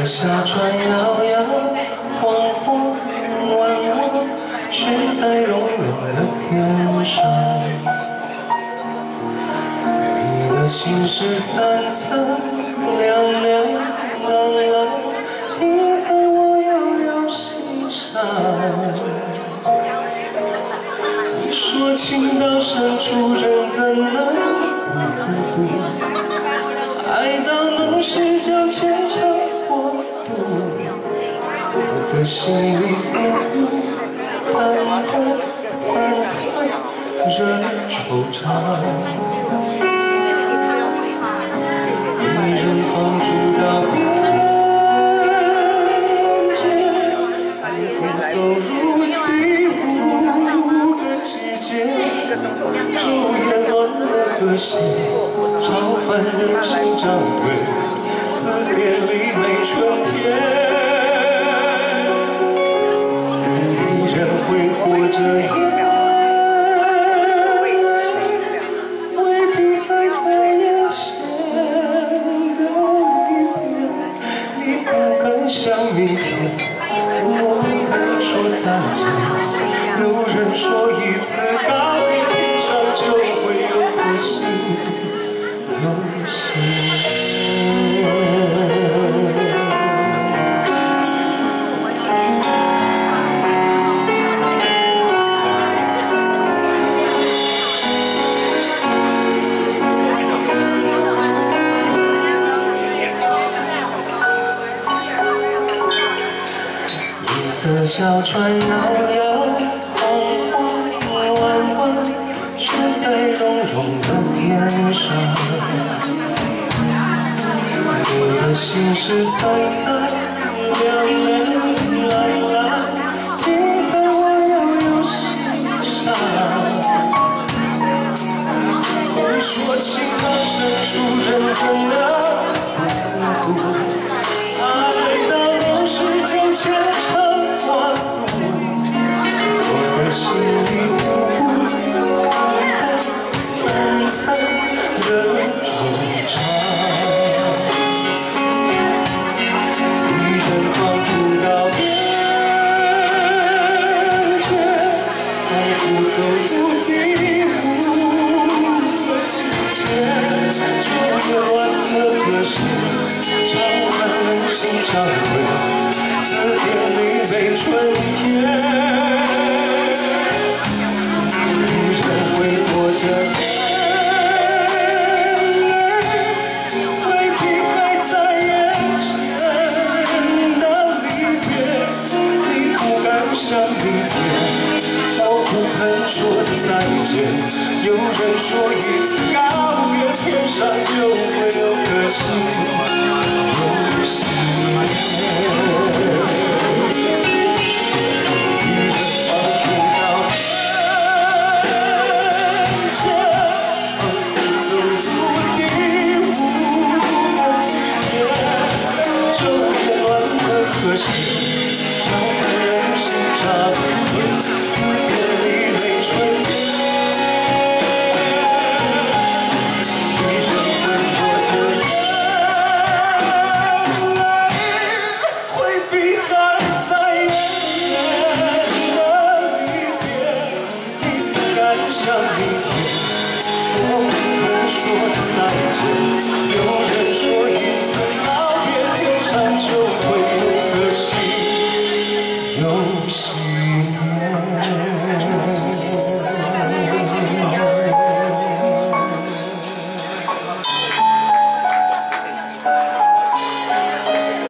小船摇摇晃晃，弯弯，悬在绒软的天上。你的心事散散凉凉朗朗，停在我遥遥心上。你说情到深处人怎能不孤独？爱到浓时就牵肠挂肚，我的心里孤孤单单散散惹惆怅。一人放逐到边界，仿佛走入第五个季节，昼夜乱了和谐，超凡人生长腿，字典里没春天。一人会活着夜，未必还在眼前的离别。你不敢想明天，我不敢说再见。有人说一次告别，天上就会有颗星。有心。银色小船摇摇晃晃，弯弯，悬在绒绒的天上。你的心事散散凉凉朗朗，停在我遥遥心上。你说情到深处人怎能不孤独？爱到浓时就牵肠挂肚，我的心里孤孤单单散散惹惆怅。走入第五个季节，昼夜乱了和谐，超凡人心长回，字典里没春天。一人会活着眼泪，未必还在眼前的离别。你不敢想明天，我不肯说再见。有人说一次告别，天上就会有颗星，有心。一人放逐到边界，仿佛走入第五个季节，昼夜乱了和谐，超凡人心长回。想明天，我不能说再见。